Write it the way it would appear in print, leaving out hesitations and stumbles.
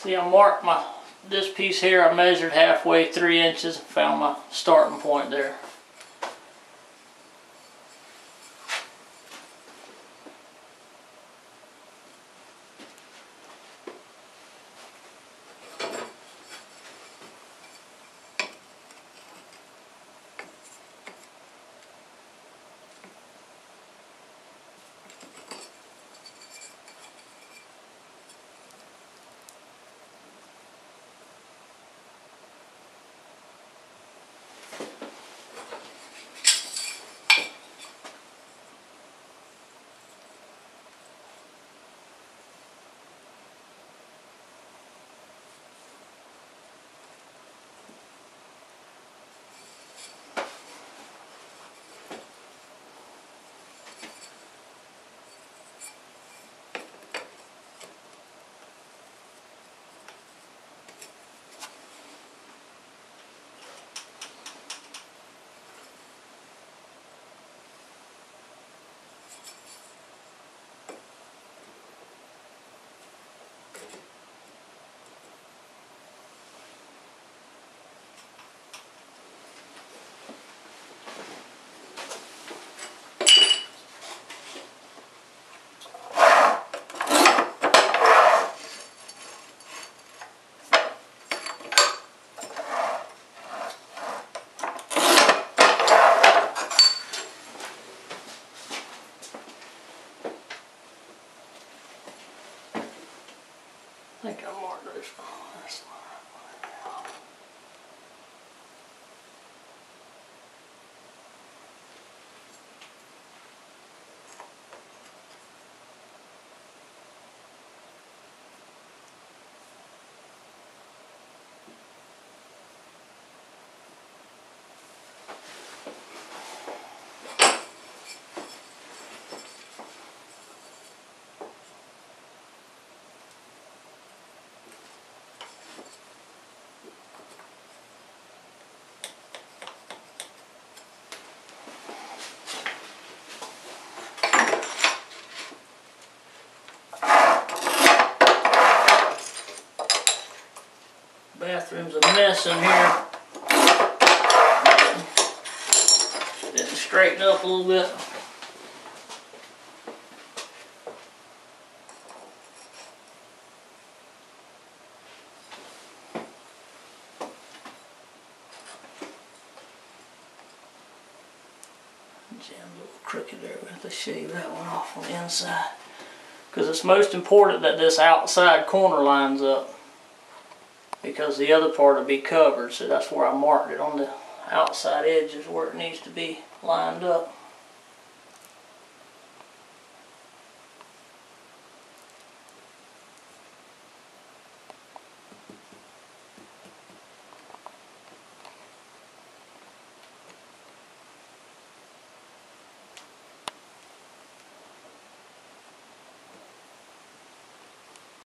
See, I marked this piece here. I measured halfway 3 inches and found my starting point there. I think I marked this one. That's the one. Bathroom's a mess in here. Didn't straighten up a little bit. Jammed a little crooked there. We have to shave that one off on the inside. Because it's most important that this outside corner lines up, because the other part will be covered. So that's where I marked it, on the outside edge is where it needs to be lined up.